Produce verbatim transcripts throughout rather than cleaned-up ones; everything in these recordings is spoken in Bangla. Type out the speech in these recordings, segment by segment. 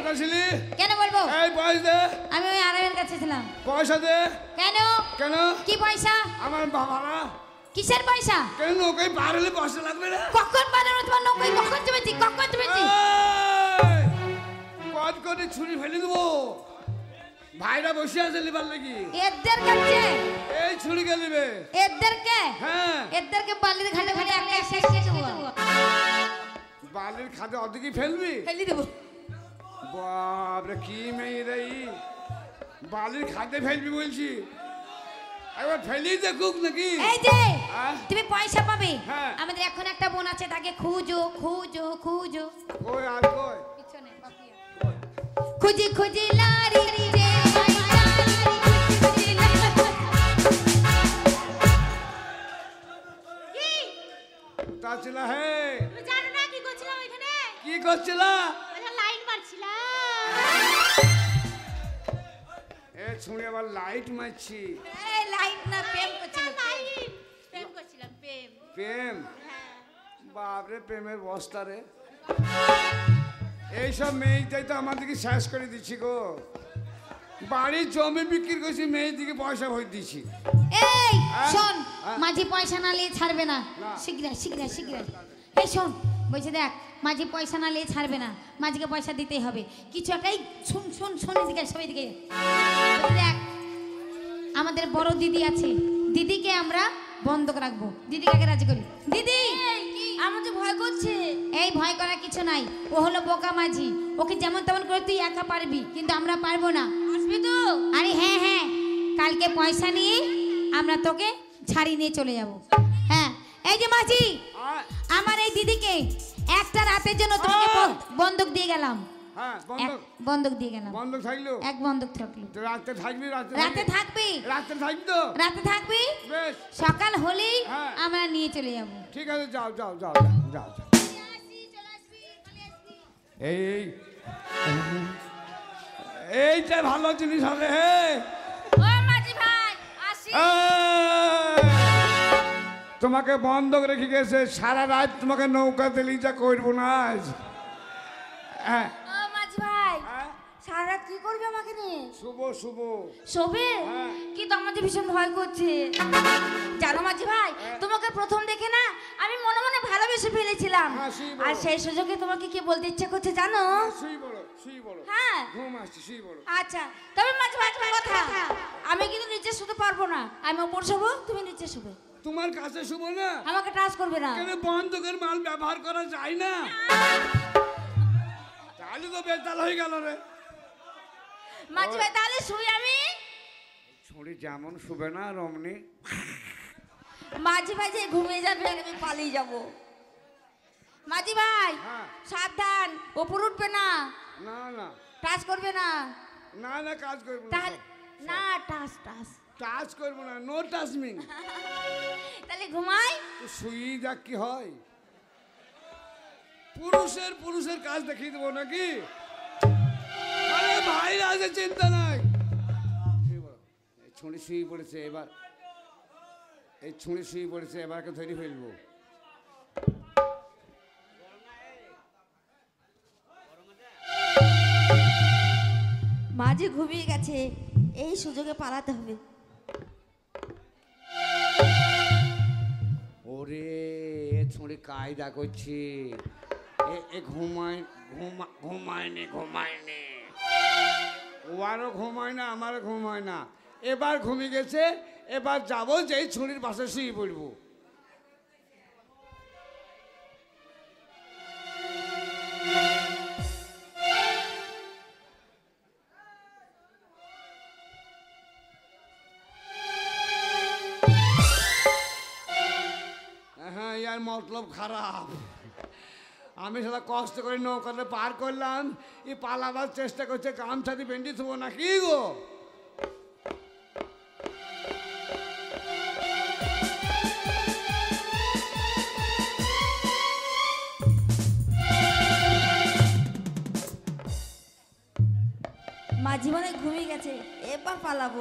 কোথায় ছিলি? কেন বলবো? এই পয়সা দে। আমি ওই আরামের কাছে ছিলাম। পয়সা দে। কেন? কেন? কি পয়সা? আমার বাবা না। কিসের পয়সা? কেন নৌকায় পার হলে পয়সা লাগবে না? কখন বানানো তোমার নৌকায়? কখন চেপেছি? কখন চেপেছি? কত করে ছুরি ফেলে দেবো। ভাইরা বসে আছে লিবার লাগি। এদের কাছে এই ছুরি কে নেবে? এদেরকে? হ্যাঁ। এদেরকে বালির ঘাটে ঘাটে একা শেষ করে দেবো। বালির খাতে অর্ধেকই ফেলবি? ফেলে দেবো। বাপরে কি মেয়ে রে, বালির খাতে ফেলবি বলছি, একবার ফেলি দেখুক নাকি। এই যে হ্যাঁ? তুমি পয়সা পাবে। হ্যাঁ। আমাদের এখন একটা বোন আছে, তাকে খুঁজো খুঁজো খুঁজো। কই আর কই? পিছনে পাপিয়া। খুঁজি খুঁজি লারি রে তা ছিল হে। তুমি জানো না কি করছিলাম এখানে? কি করছিল? ওখানে লাইন মারছিলাম। এ ছুঁড়ে আবার লাইট মারছি। এই লাইট না, প্রেম করছিল। লাইন প্রেম করছিলাম, প্রেম। প্রেম? হ্যাঁ। বাপরে প্রেমের বস্তা রে। এইসব মেয়েটাই তো আমাদেরকে শেষ করে দিচ্ছি গো। বাড়ির জমি বিক্রি করছি, মেয়ের দিকে পয়সা ভরে দিচ্ছি। এই হ্যাঁ? শোন, হ্যাঁ? মাঝি পয়সা না নিয়ে ছাড়বে না। না। শিগগির শিগগির শিগগির। এই শোন, বলছে দেখ, মাঝি পয়সা না নিয়ে ছাড়বে না, মাঝিকে পয়সা দিতেই হবে। কিছু একটাই শুন শুন শোন, এদিকে সবাই দিকে। দেখ, আমাদের বড় দিদি আছে, দিদিকে আমরা বন্ধক রাখবো। দিদিকে আগে রাজি করি। দিদি, আমার যে ভয় করছে। এই ভয় করার কিছু নাই, ও হলো বোকা মাঝি, ওকে যেমন তেমন করে তুই একা পারবি, কিন্তু আমরা পারবো না। আসবি তো? আরে হ্যাঁ হ্যাঁ, কালকে পয়সা নিয়ে আমরা তোকে ছাড়ি নিয়ে চলে যাব। হ্যাঁ, এই যে মাঝি, আয়। আমার এই দিদিকে একটা রাতের জন্য তোমাকে বন- বন্ধক দিয়ে গেলাম। হ্যাঁ এক বন্ধক। বন্ধক দিয়ে গেলাম। বন্ধক থাকলো? এক বন্ধক থাকলো। তো রাতে থাকবি? রাতে রাতে থাকবি? রাতে থাকবি তো? রাতে থাকবি, বেশ, সকাল হলেই হ্যাঁ। আমরা নিয়ে চলে যাব। ঠিক আছে, যাও যাও যাও যাও যাও যাও। এই এই- এইটা ভালো জিনিস হবে হে। ও মাঝি ভাই, আসি। এই! তোমাকে বন্ধক রেখে গেছে, সারা রাত তোমাকে নৌকাতে লিজা করবো না আজ। হ্যাঁ, ও মাঝি ভাই, হ্যাঁ? সারা রাত কি করবে আমাকে নিয়ে? শুভ শুভ। শোবে? হ্যাঁ। কিন্তু আমার যে ভীষণ ভয় করছে। জানো মাঝি ভাই, তোমাকে প্রথম দেখে না আমি মনে মনে ভালোবেসে ফেলেছিলাম। হ্যাঁ, সেই বলো। আর সেই সুযোগে তোমাকে কি বলতে ইচ্ছে করছে জানো? শুই বলো, শুই বলো। হ্যাঁ। ঘুম আসছে, শুই বলো। আচ্ছা, তবে মাঝি ভাই একটা কথা, আমি কিন্তু নিচে শুতে পারবো না। আমি ওপর শোবো, তুমি নিচে শোবে। তোমার কাছে শুভ না? আমাকে টাচ করবে না। কেন বন্ধকের মাল ব্যবহার করা যায় না? তাহলে তো বেতাল হয়ে গেল রে। মাঝি ভাই তাহলে শুই আমি। ছুরি যেমন শুবে না রমণী। মাঝি ভাই যে ঘুমিয়ে যাবে আর আমি পালিয়ে যাব। মাঝি ভাই হ্যাঁ। সাবধান, ওপর উঠবে না, না না টাচ করবে না। না না, কাজ করবো না। তাহলে না, টাচ টাচ। টাচ করবো না, নো টাচমিং। তাহলে ঘুমাই। শুই যাক কি হয়। পুরুষের পুরুষের কাজ দেখিয়ে দেবো নাকি? আরে ভাই আছে, চিন্তা নাই। শুয়ে পড়ো। এই ছুঁড়ি শুয়ে পড়েছে, এবার এই ছুঁড়ি শুয়ে পড়েছে, এবারকে ধরে ফেলবো। মাঝি ঘুমিয়ে গেছে, এই সুযোগে পালাতে হবে। ওরে এ ছুঁড়ি কায়দা করছে। এ এ ঘুমায়, ঘুমা ঘুমায়নি ঘুমায়নি। ও আরও ঘুমায় না, আমারও ঘুমায় না। এবার ঘুমিয়ে গেছে, এবার যাবো যেই ছুরির পাশে শুয়ে পড়বো। হ্যাঁ, ইয়ার মতলব খারাপ। আমি সেটা কষ্ট করে নৌকাতে পার করলাম, এই পালাবার চেষ্টা করছে, গামছা দিয়ে বেঁধে থবো নাকি গো? মাঝি মনে হয় ঘুমিয়ে গেছে, এবার পালাবো।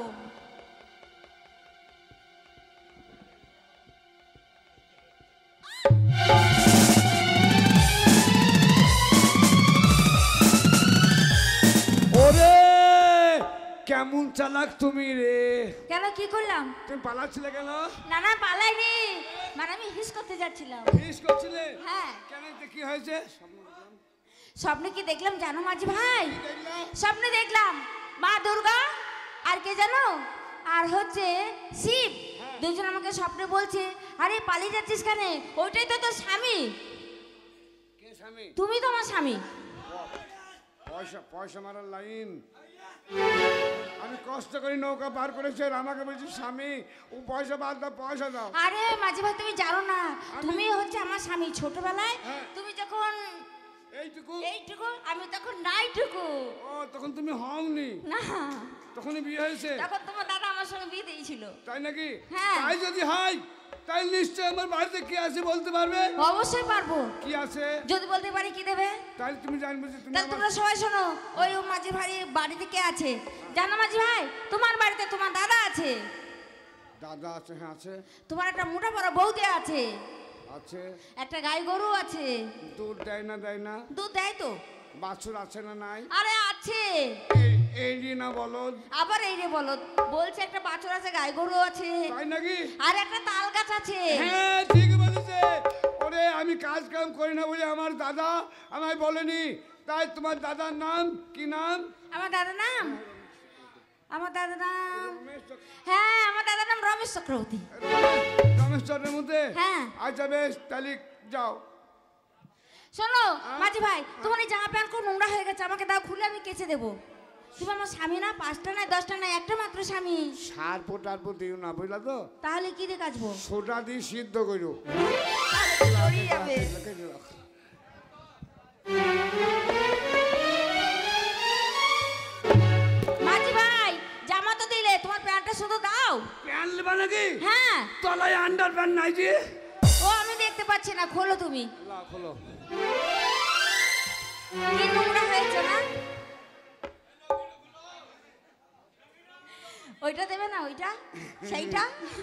কেমন চালাক তুমি রে। কেন কি করলাম? তুমি পালাচ্ছিলে কেন? না না পালাইনি, মানে আমি হিস করতে যাচ্ছিলাম। হিস করছিলে? হ্যাঁ। কেন, কি হয়েছে? স্বপ্নে কি দেখলাম জানো মাঝি ভাই? স্বপ্নে দেখলাম মা দুর্গা আর কে জানো, আর হচ্ছে শিব, দুজন আমাকে স্বপ্নে বলছে আরে পালিয়ে যাচ্ছিস কেন, ওইটাই তো তোর স্বামী। কে স্বামী? তুমি তো আমার স্বামী। পয়সা পয়সা মারার লাইন। আমি কষ্ট করে নৌকা পার করেছি আর আমাকে বলছি স্বামী। ও পয়সা বাদ দাও, পয়সা দাও। আরে মাঝি ভাই তুমি জানো না, তুমি হচ্ছে আমার স্বামী। ছোটবেলায় হ্যাঁ। তুমি যখন এইটুকু এইটুকু, আমি তখন নাইটুকু। ও তখন তুমি হওনি? না, তখনই বিয়ে হয়েছে? তখন তোমার দাদা আমার সঙ্গে বিয়ে দিয়েছিল। তাই নাকি? হ্যাঁ। তাই যদি হয় তাই নিশ্চয় আমার বাড়িতে কি আছে বলতে পারবে? অবশ্যই পারবো। কি আছে? যদি বলতে পারি কি দেবে? তাই তুমি জানবে যে তুমি তাহলে আমার- তোমরা সবাই শোনো, ওই ও মাঝি ভাই বাড়িতে কে আছে জানো মাঝি ভাই? তোমার বাড়িতে তোমার দাদা আছে। দাদা আছে? হ্যাঁ আছে। তোমার একটা মোটা বড় বৌদি আছে, আছে। একটা গাই গরু আছে। দুধ দেয় না? দেয় না? দুধ দেয় তো। বাছুর আছে না? নাই। আরে আছে। এই- এই যে না বলদ। আবার এই রে বলো, বলছে একটা বাছুর আছে, গাই গরু আছে, তাই নাকি? আর একটা তাল গাছ আছে। হ্যাঁ ঠিক বলেছে। ওরে আমি কাজ কাম করি না বলে আমার দাদা আমায় বলেনি। তাই তোমার দাদার নাম কি? নাম? আমার দাদার নাম, আমার দাদার নাম, হ্যাঁ আমার দাদার নাম রমেশ চক্রবর্তী। রমেশ চন্দ্রের মধ্যে? হ্যাঁ। আচ্ছা বেশ, তাহলে যাও। শোনো মাঝি ভাই, তোমার এই জামা প্যান্ট কোন নোংরা হয়ে গেছে, আমাকে দাও, খুলে আমি কেচে দেবো। তুমি আমার স্বামী না, পাঁচটা নাই দশটা নাই, একটা মাত্র স্বামী। সার পোটার পর দিও না, বুঝলা তো? তাহলে কি দিয়ে কাচবো? সোডা দিয়ে সিদ্ধ করো। ছড়িয়ে যাবে। মাঝি ভাই জামা তো দিলে, তোমার প্যান্টটা শুধু দাও। প্যান্ট নেবা নাকি? হ্যাঁ। তলায় আন্ডার প্যান্ট নাই যে? ও আমি দেখতে পাচ্ছি না, খোলো তুমি। লা, খোলো। কি নোংরা হয়েছে না? ওইটা দেবে না? ওইটা সেইটা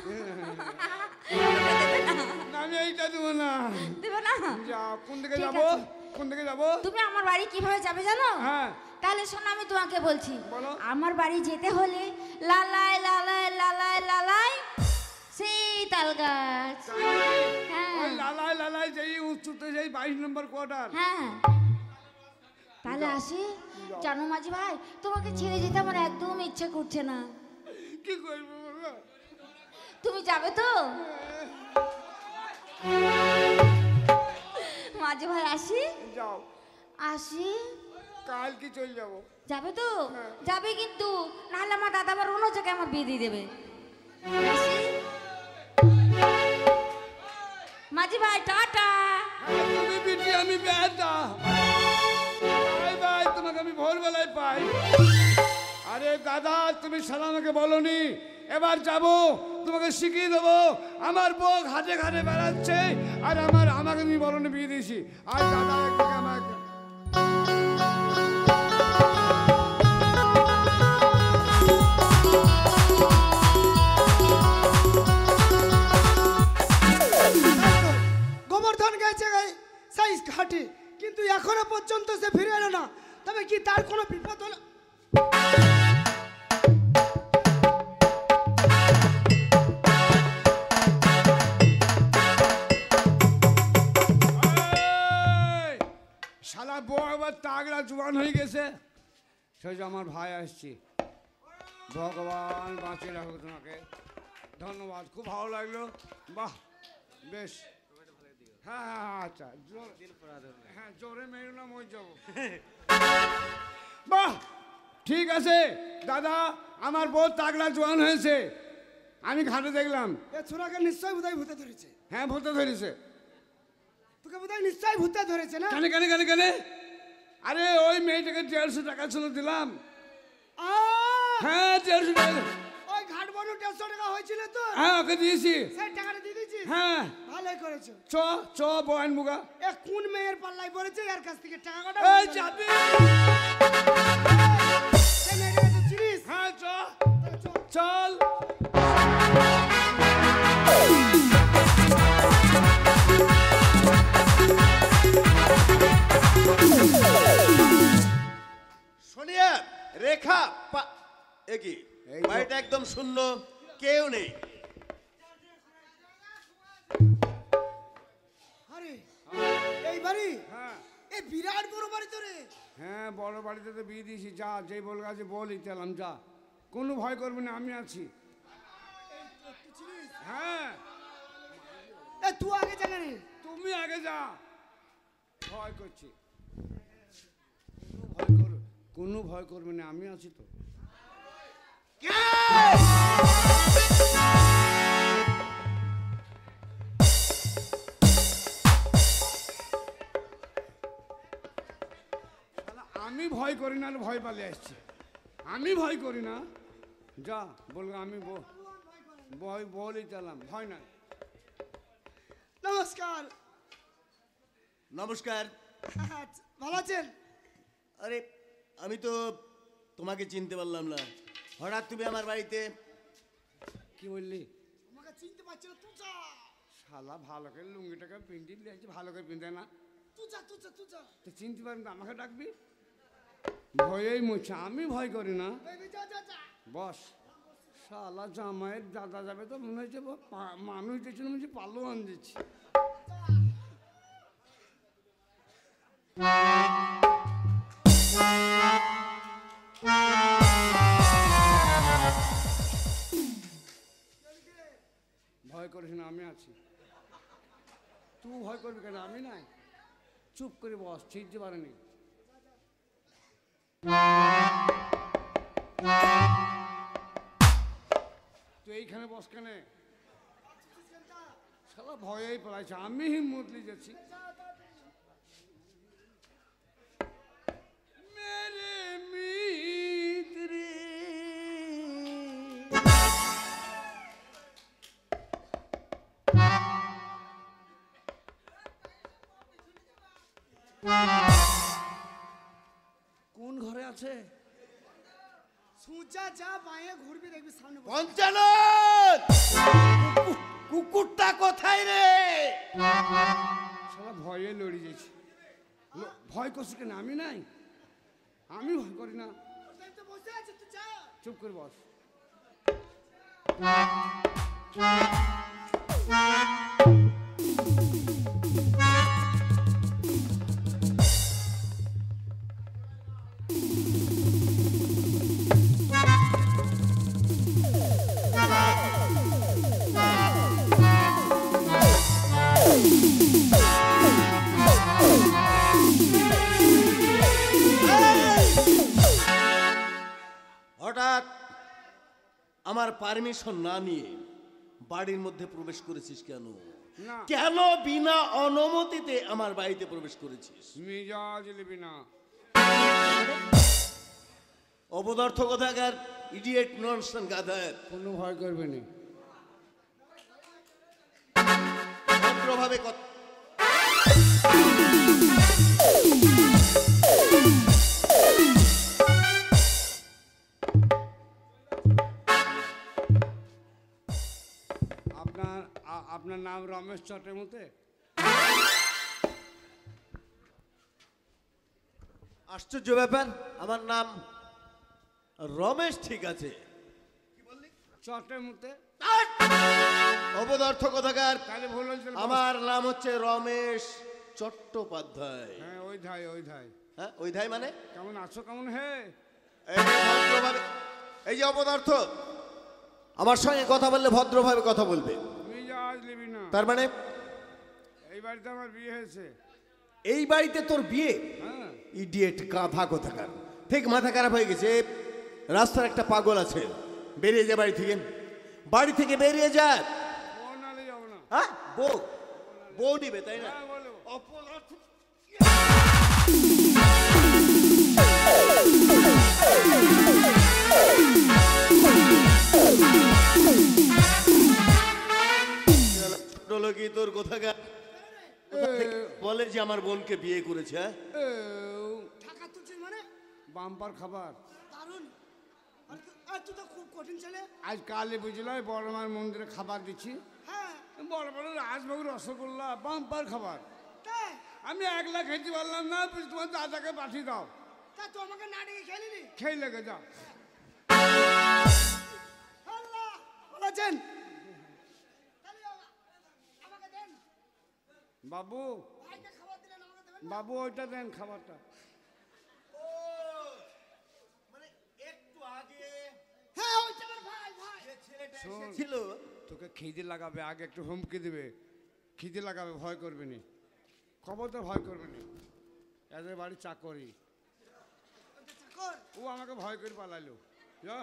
ওইটা দেবে না? না, আমি এইটা দেবো না। দেবে না? যাও। কোন দিকে ঠিক যাবো? আছে। কোন দিকে যাবো? তুমি আমার বাড়ি কিভাবে যাবে জানো? হ্যাঁ। তাহলে শোনো আমি তোমাকে বলছি। বলো। আমার বাড়ি যেতে হলে লালাই লালাই লালাই লালাই সেই তাল গাছ। হ্যাঁ। ওই লালাই লালাই যেই উঁচুতে যেই বাইশ নম্বর কোয়ার্টার। হ্যাঁ। তাহলে আসি। জানো মাঝি ভাই, তোমাকে ছেড়ে যেতে আমার একদম ইচ্ছে করছে না। কি করবো বাবা? তুমি যাবে তো? মাঝি ভাই আসি। যাও। আসি। কাল কি চলে যাবো। যাবে তো? হ্যাঁ। যাবে কিন্তু, নাহলে আমার দাদা আবার অন্য জায়গায় আমার বিয়ে দিয়ে দেবে। আসি। মাঝি ভাই টাটা। হ্যাঁ, তুমি বিটি আমি বেটা। বাই বাই, তোমাকে আমি ভোরবেলায় পাই। আরে দাদা, তুমি সালা আমাকে বলনি। এবার যাব, তোমাকে শিখিয়ে দেবো। আমার বউ ঘাটে ঘাটে বেড়াচ্ছে আর আমার আমাকে তুমি বলনি বিয়ে দিয়েছি। আর দাদা একদিকে আমাকে গোবর্ধন গেছে সেই ঘাটে, কিন্তু এখনো পর্যন্ত সে ফিরে এলো না। তবে কি তার কোনো বিপদ হলো? এই, শালা বউ আবার তাগড়া জোয়ান হয়ে গেছে। সেই যে আমার ভাই আসছি। ভগবান বাঁচিয়ে রাখো তোমাকে। ধন্যবাদ, খুব ভালো লাগলো। বাহ, বেশ। হ্যাঁ হ্যাঁ হ্যাঁ, আচ্ছা জোর- হ্যাঁ জোরে মেরো না, মই যাবো। বাহ, ঠিক আছে দাদা, আমার বউ তাগড়া জোয়ান হয়েছে। আমি ঘাটে দেখলাম। এ ছোড়াকে নিশ্চয় বোধহয় ভূতে ধরেছে। হ্যাঁ ভূতে ধরেছে। তোকে বোধহয় নিশ্চয় ভূতে ধরেছে না? কেন কেন কেন কেন? আরে ওই মেয়েটাকে দেড়শো টাকা ছিল দিলাম। আ, হ্যাঁ দেড়শো টাকা। ওই ঘাট বনু দেড়শো টাকা হয়েছিল তো, হ্যাঁ ওকে দিয়েছি। সেই টাকাটা দিয়ে দিয়েছিস? হ্যাঁ ভালোই করেছো। চ চ বয়ান মুগা। এ কোন মেয়ের পাল্লায় পড়েছে এর কাছ থেকে টাকাটা? এই যাবি? সেই মেয়েটাকে তো চিনিস? হ্যাঁ চ তাহলে চল। চল। সোনিয়া, রেখা, পা- এ কি এই তো। বাড়িটা একদম শূন্য, কেউ নেই। আরে এই বাড়ি, হ্যাঁ এই বিরাট বড় বাড়ি তো রে। হ্যাঁ বড় বাড়িতে তো বিয়ে দিয়েছি, যা যেই বল গাছে বলই তেলাম, যা কোনো ভয় করবি না, আমি আছি। তুই চিনিস? হ্যাঁ এ তুই আগে জানা রে। তুমি আগে যা, ভয় করছি। কোনো ভয় কর কোনো ভয় করবে না, আমি আছি তো। শালা, আমি ভয় করি না, ভয় পালিয়ে আসছি। আমি ভয় করি না, যা বলবো আমি ব- ভয় বলই চালাম, ভয় না। নমস্কার। নমস্কার। আচ্ছা, ভালো আছেন? আরে আমি তো তোমাকে চিনতে পারলাম না, হঠাৎ তুমি আমার বাড়িতে। কি বললি? আমাকে চিনতে পারছি না, তুই যা। শালা ভালো করে লুঙ্গিটাকে পিন্টি দিয়েছি, ভালো করে পিঁধে না, তুই যা, তুই যা, তুই যা। তো চিনতে পারবি না, আমাকে ডাকবি? ভয়েই মুছে, আমি ভয় করি না। বেবি যা, যা, যা। বস। শালা জামাইয়ের দাদা যাবে তো মনে হচ্ছে ব- পা- মানুষ দেখছি মনে হচ্ছে পালোয়ান দিচ্ছি। ভয় করিস না, আমি আছি। তুই ভয় করবি কেন, আমি নাই। চুপ করে বস, চিনতে পারেনি। তুই এইখানে বস কেন? শালা ভয়েই পড়াইছে, আমি হিম্মতলি যাচ্ছি। মেরে মিত্রে কোন ঘরে আছে? সুজা যা, বাঁয়ে ঘুরবি দেখবি সামনে বসে। পঞ্চানন, কুকু- কুকুরটা কোথায় রে? শালা ভয়ে লড়ে যাচ্ছি। ল- ভয় করছি কেন, আমি নাই। আমি ভয় করি না, ওটাই তো বসে আছে, তুই যা। চুপ করে বস। হঠাৎ আমার পারমিশন না নিয়ে বাড়ির মধ্যে প্রবেশ করেছিস কেন? না। কেন বিনা অনুমতিতে আমার বাড়িতে প্রবেশ করেছিস? মিজাজ লিবি না। অপদার্থ কথাকার, ইডিয়েট ননসেন্স গাধার। কোনো ভয় করবে না। ভদ্রভাবে কথা। আপনার আ- আপনার নাম রমেশ চট্টোপাধ্যায়? আশ্চর্য ব্যাপার, আমার নাম রমেশ, ঠিক আছে। চট্টোপাধ্যায়? অপদার্থ কথাকার, তাহলে ভুল হয়েছিল। আমার নাম হচ্ছে রমেশ চট্টোপাধ্যায়। হ্যাঁ ওই ধাই ওই ধাই। হ্যাঁ, ওই ধাই মানে? কেমন আছো, কেমন হে? এই যে ভদ্রভাবে, এই যে অপদার্থ, আমার সঙ্গে কথা বললে ভদ্রভাবে কথা বলবে। মিজাজ লিবি না। তার মানে এই বাড়িতে আমার বিয়ে হয়েছে। এই বাড়িতে তোর বিয়ে? হ্যাঁ ইডিয়েট গাধা কোথাকার, ঠিক মাথা খারাপ হয়ে গেছে। রাস্তার একটা পাগল আছে, বেরিয়ে যা বাড়ি থেকে, বাড়ি থেকে বেরিয়ে যা। ও নালে যাবো না। হ্যাঁ, বউ বউ নিবে তাই না? হ্যাঁ বলো। অপদার্থ। ছোট লোকই তোর কোথাকার, কোথা থেকে বলে যে আমার বোনকে বিয়ে করেছে। হ্যাঁ? এও, টাকা তুলছিস মানে? বাম্পার খাবার। দারুণ। আর তু- আর তুই তো খুব কঠিন ছেলে। আজ কালী বুঝলাই বড় মার মন্দিরে খাবার দিচ্ছি। হ্যাঁ, বড় বড় রাজভোগ রসগোল্লা, বাম্পার খাবার। তাই? আমি একলা খেতে পারলাম না, তুমি তোমার দাদাকে পাঠিয়ে দাও। তা তুই আমাকে না ডেকে খেলিনি? খেয়ে লেগে যাও। আল্লাহ ভালো আছেন? তাহলে আমাকে দেন। বাবু ভাইকে খাবার দিলেন, আমাকে দেবেন? বাবু ওইটা দেন খাবারটা। মানে একটু আগে হ্যাঁ ওইটা আমার ভাই ভাই। যে ছেলেটা শোন। এসেছিল তোকে খিদে লাগাবে, আগে একটু হুমকি দিবে, খিদে লাগাবে, ভয় করবি নি, খবর তো ভয় করবি নি। এদের বাড়ি চাকরি, ওইটা চাকর। ও আমাকে ভয় করে পালাইলো। যা।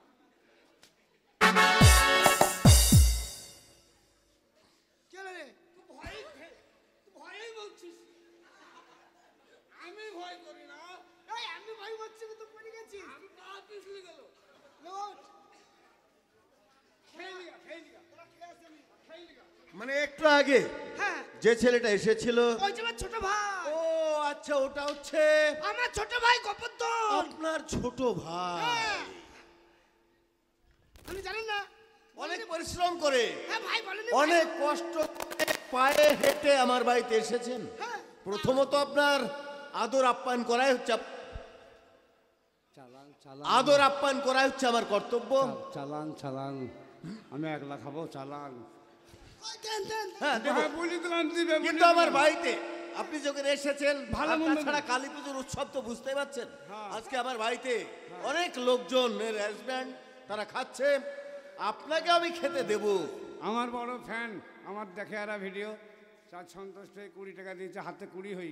কি হলো রে? তুই ভয়ই খে- তুই ভয়ই বলছিস। আমি ভয় করি না। এই আমি ভয় পাচ্ছি, তো পড়ে গেছি। আমি পা পিছলে গেল। লোট খেয়ে নিগা, খেয়ে নিগা, তোরা খেয়ে আসেন। খেয়ে নিগা। মানে একটু আগে হ্যাঁ যে ছেলেটা এসেছিল ওই যে আমার ছোট ভাই। ও আচ্ছা, ওটা হচ্ছে আমার ছোট ভাই গোপর্ধন। আপনার ছোট ভাই। হ্যাঁ। আপনি জানেন না? অনেক পরিশ্রম করে, হ্যাঁ ভাই বলেন। অনেক কষ্ট করে পায়ে হেঁটে আমার বাড়িতে এসেছেন। হ্যাঁ। প্রথমত আপনার আদর আপ্যায়ন করাই হচ্ছে আপ- চালান চালান আদর আপ্যায়ন করাই হচ্ছে আমার কর্তব্য। চালান চালান আমি একলা খাবো, চালান। ওই দেন দেন। হ্যাঁ দেব। হ্যাঁ, বলি দিলাম দিবে, বলি কিন্তু আমার দিলাম। বাড়িতে আপনি যখন এসেছেন, ভালো আর মন্দ তাছাড়া কালী পুজোর উৎসব তো বুঝতেই পারছেন। হ্যাঁ। আজকে আমার বাড়িতে অনেক লোকজনের অ্যারেঞ্জমেন্ট, তারা খাচ্ছে, আপনাকে আমি খেতে দেব। আমার বড় ফ্যান, আমার দেখে এরা ভিডিও, চার সন্তুষ্ট হয়ে কুড়ি টাকা দিয়েছে, হাতে কুড়ি হই।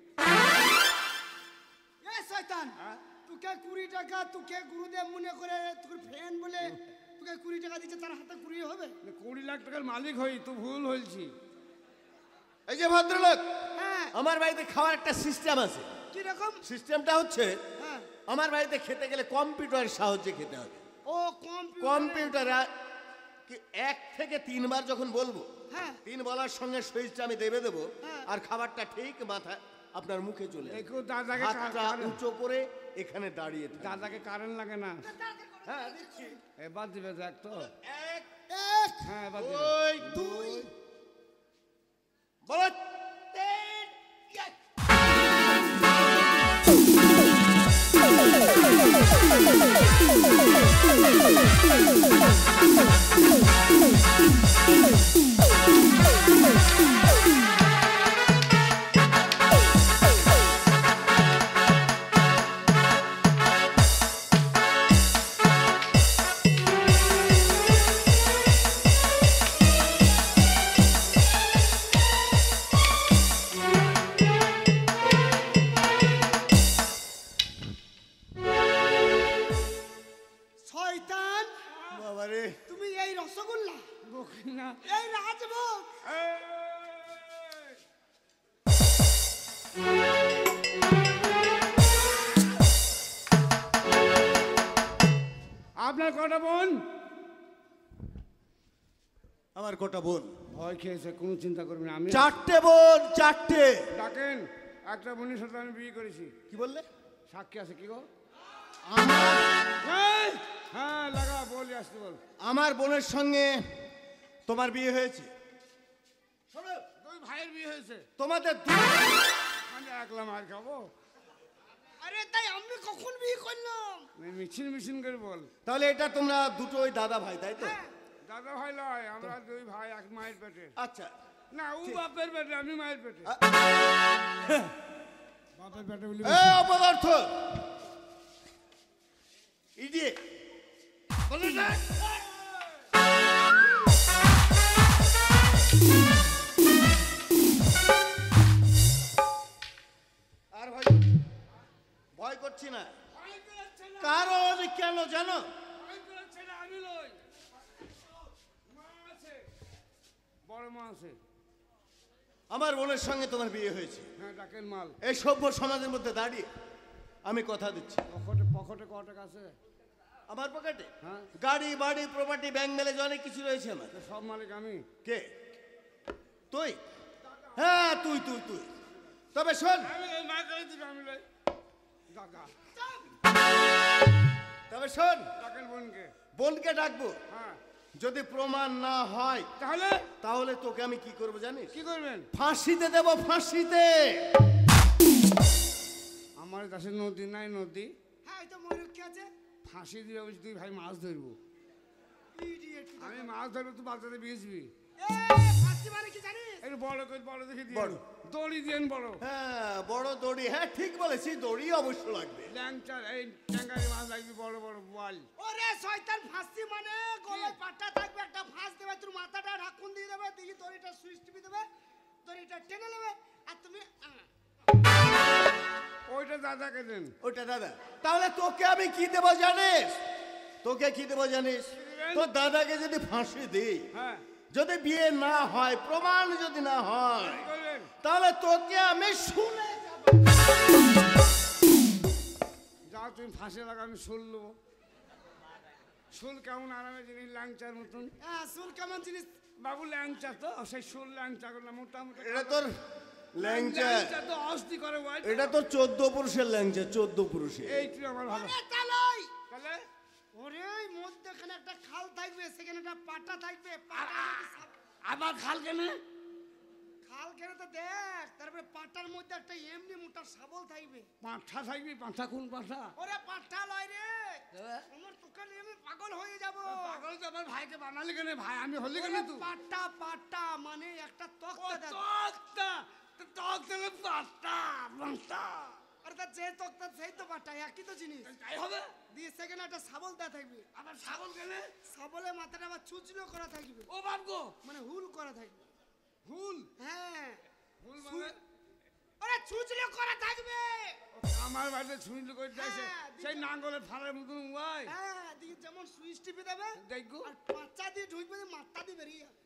এ শয়তান, হ্যাঁ? তোকে কুড়ি টাকা, তোকে গুরুদেব মনে করে তোর ফ্যান বলে তোকে কুড়ি টাকা দিচ্ছে, তার হাতে কুড়ি হবে? কুড়ি লাখ টাকার মালিক হই, তুই ভুল হয়েছি। এই যে ভদ্রলোক, হ্যাঁ। আমার বাড়িতে খাওয়ার একটা সিস্টেম আছে। কি রকম? সিস্টেমটা হচ্ছে, হ্যাঁ। আমার বাড়িতে খেতে গেলে কম্পিউটারের সাহায্যে খেতে হবে। ও কম্পিউটার। কম্পিউটারে কি- এক থেকে তিনবার যখন বলবো, হ্যাঁ। তিন বলার সঙ্গে সুইচটা আমি দেবে দেবো, হ্যাঁ। আর খাবারটা ঠিক মাথায় আপনার মুখে চলে যাবে। একটু দাদাকে হাতটা কারেন্ট- উঁচু করে এখানে দাঁড়িয়ে থাকবে। দাদাকে কারেন্ট লাগে না। হ্যাঁ দিচ্ছি। এবার দিবে দেখ তো। এক, এক হ্যাঁ এবার দিবে। দুই, দুই, বলো তিন, এক। শয়তান, বাবারে, তুমি এই রসগোল্লা, বকি না। এই রাজভোগ, এই! আপনার কটা বোন? আমার কটা বোন? ভয় খেয়েছে, কোনো চিন্তা করবেন না। আমি চারটে বোন, চারটে। ডাকেন, একটা বোনের সাথে আমি বিয়ে করেছি। কি বললে? সাক্ষী আছে কি গো? আমার এই! হ্যাঁ লাগা, বলি আসতে বল। আমার বোনের সঙ্গে তোমার বিয়ে হয়েছে। শোনো, দুই ভাইয়ের বিয়ে হয়েছে, তোমাদের দু- আমি একলা মার খাবো? আরে তাই আমি কখন বিয়ে করলাম? মিছিল মিছিল করে বল। তাহলে এটা তোমরা দুটোই দাদা ভাই, তাই তো? দাদা ভাই লয়, আমরা দুই ভাই এক মায়ের পেটে। আচ্ছা, না ও বাপের পেটে, আমি মায়ের পেটে। বাপের পেটে বলি এ অপদার্থ, ইডিয়েট, বলে না। আর ভয় ভয় করছি না, ভয় পেয়েছে না, কারণ কেন জানো? ভয় পেয়েছে না, আমি লই। মা আছে, বড় মা আছে। আমার বোনের সঙ্গে তোমার বিয়ে হয়েছে। হ্যাঁ ডাকেন মাল। এই সভ্য সমাজের মধ্যে দাঁড়িয়ে আমি কথা দিচ্ছি, পকেটে পকেটে ক টাকা আছে? আমার পকেটে হ্যাঁ। গাড়ি বাড়ি প্রপার্টি ব্যাংক ম্যানেজ অনেক কিছু রয়েছে আমার। তো সব মালিক আমি। কে তুই? হ্যাঁ তুই তুই তুই তবে শোন, আমি এই মা করে দিবি, আমি লই। ডাকা, তবে শোন, ডাকেন বোনকে। বোনকে ডাকবো, হ্যাঁ যদি প্রমাণ না হয় তাহলে তাহলে তোকে আমি কি করবো জানিস? কি করবেন? ফাঁসিতে দেব, ফাঁসিতে। আমার কাছে নদী নাই, নদী। হ্যাঁ, ওই তো ময়ূরক্ষী আছে। ফাঁসি দিয়ে বলছি তুই ভাই মাছ ধরবো। Idiot কি আমি মাছ ধরবো, তুই বাচ্চাদের বেচবি। এ ফাঁসি মানে কি জানিস? একটু বড় করে বড় দেখে দিয়ে বড়। দড়ি দিয়েন বড়। হ্যাঁ বড় দড়ি, হ্যাঁ ঠিক বলেছি, দড়ি অবশ্য লাগবে। ল্যাংচা এই ট্যাঙ্গারি মাছ লাগবে বড় বড় বল। ওরে শয়তান, ফাঁসি মানে গলায় পাটা থাকবে, একটা ফাঁস দেবে, তোর মাথাটা ঢাকুন দিয়ে দেবে, দিকে দড়িটা সুইচ টিপে দেবে, দড়িটা টেনে নেবে, আর তুমি আহ, ওইটা দাদাকে দেন। ওটা দাদা, তাহলে তোকে আমি কি দেব জানিস? তোকে কি দেব জানিস? তোর দাদাকে যদি ফাঁসি দিই, হ্যাঁ যদি বিয়ে না হয়, প্রমাণ যদি না হয়, কি করবেন? তাহলে তোকে আমি শুনে যাও তুমি ফাঁসি লাগা, আমি শুল নেবো। শুল কেমন আরামে জিনিস, ল্যাংচার মতন। হ্যাঁ, চুল কেমন জিনিস? বাবু ল্যাংচা তো, সেই শুল ল্যাংচা করলাম মোটামুটি। এটা তোর ল্যাংচা, ল্যাংচা তো অস্তি করে ভাই। এটা তোর চোদ্দ পুরুষের ল্যাংচা, চোদ্দ পুরুষের। এইটু আমার ভালো। ওরে তালাই, তাহলে ওরে এই মধ্যখানে একটা খাল থাকবে, সেখানে একটা পাটা থাকবে, পাটা যদি সাপ- আবার খাল কেনে? খাল কেন তো দেখ, তারপরে পাটার মধ্যে একটা এমনি মোটা শাবল থাকবে। পাঁঠা থাকবি, পাঁঠা কোন পাঁঠা? ওরে পাটা লয় রে, আমার তোকে নিয়ে আমি পাগল হয়ে যাব। পাগল তো আমার ভাইকে বানালি কেন? ভাই আমি হলি কেন ওরে তুই? পাটা পাটা মানে একটা ও তক্তা দেখ। তক্তা, তো তক্তা হলো পাঁঠা, পাঁঠা। আর তার যে তক্তা সেই তো পাটা, একই তো জিনিস। তাই হবে? দিয়ে সেখানে একটা শাবল দেওয়া থাকবে, আবার ছাগল কেনে? শাবলের মাথাটা আবার চুচলো করা থাকবে, ও বাপ গো, মানে হুল করা থাকবে। হুল। হ্যাঁ, হুল মানে? ওরে চুচলো করা থাকবে। আমার বাড়িতে ছুঁইল করে দিয়েছে, হ্যাঁ, সেই নাঙ্গলের ফাড়ের মতন ভাই। হ্যাঁ, দিকে যেমন সুইচ টিপে দেবে, দেখো আর পাঁচা দিয়ে ঢুকবে, দিয়ে মাথা দিয়ে বেরিয়ে যাবে।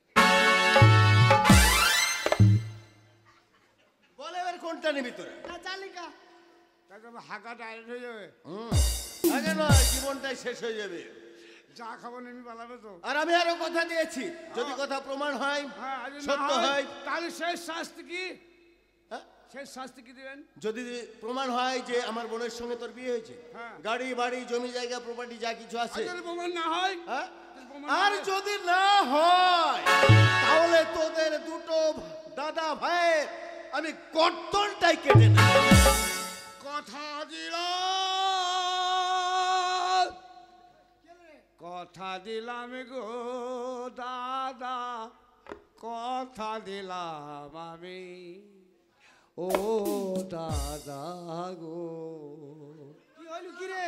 বলে এবার কোনটা নিবি তোরা? না জালিকা, তাকে হাঁকা ডাইরেক্ট হয়ে যাবে। হুম, আগে নয়, জীবনটাই শেষ হয়ে যাবে। যা খাবো নেমি পালাবে তো। আর আমি আরো কথা দিয়েছি, যদি কথা প্রমাণ হয়, হ্যাঁ, আর যদি না সত্য হয়, হয়, তাহলে শেষ শাস্তি কি? হ্যাঁ? শেষ শাস্তি কি দিবেন? যদি প্রমাণ হয় যে আমার বোনের সঙ্গে তোর বিয়ে হয়েছে, হ্যাঁ। গাড়ি বাড়ি জমি জায়গা প্রপার্টি যা কিছু আর আছে, যদি প্রমাণ না হয়? হ্যাঁ? যদি প্রমাণ আর না হয়? যদি না হয়, তাহলে তোদের দুটো দাদা ভাইয়ের আমি গর্দনটাই কেটে নেব। কথা দিলাম, কথা দিলাম গো দাদা, কথা দিলাম আমি, ও দাদা গো। কি হইল কি রে?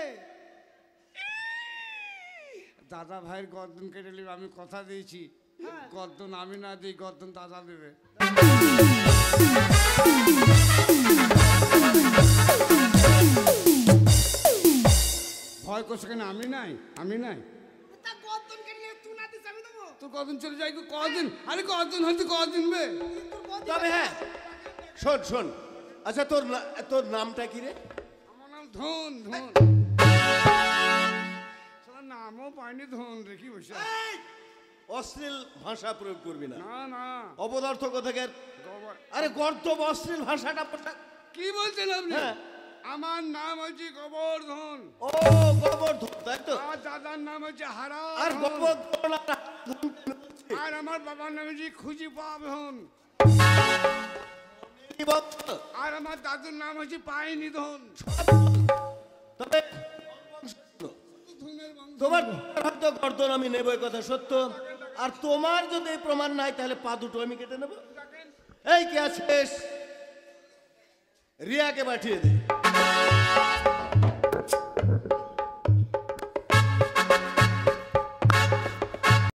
দাদা ভাইয়ের গর্দন কেটে নিবে, আমি কথা দিয়েছি। হ্যাঁ। গর্দন আমি না দিই, গর্দন দাদা দেবে। ভয় করছে কেন? আমি নাই, আমি নাই। তা গর্দন কেটে নিয়ে তুই না দিস, আমি দেবো। তো কদিন চলে যাই, কদিন? আরে কদিন হয়তো কদিন বে। তোর গর্দন- তবে হ্যাঁ, শোন শোন, আচ্ছা তোর না- তোর নামটা কি রে? আমার নাম ধন, ধন। সালা নামও পাইনি, ধন রেখি বসে। এই, অশ্লীল ভাষা প্রয়োগ করবি না, না না, অপদার্থ কোথাকার। গোবর- আরে গর্দব অশ্লীল ভাষাটা পোশাক। কি বলছেন আপনি? হ্যাঁ। আমার নাম হচ্ছে গোবর্ধন, ও গোবর্ধন, তাই তো? আর দাদার নাম হচ্ছে হারা, আর গোবর্ধন আর আর আমার বাবার নাম হচ্ছে খুঁজি পাবধন, কি বলতো? আর আমার দাদুর নাম হচ্ছে পাইনি ধন। তবে ধনের বংশ। তোমার হয়তো গর্দন আমি নেবো, এই কথা সত্য। আর তোমার যদি এই প্রমাণ নাই, তাহলে পা দুটো আমি কেটে নেবো। দেখেন, এই কি আছিস? রিয়াকে পাঠিয়ে দে।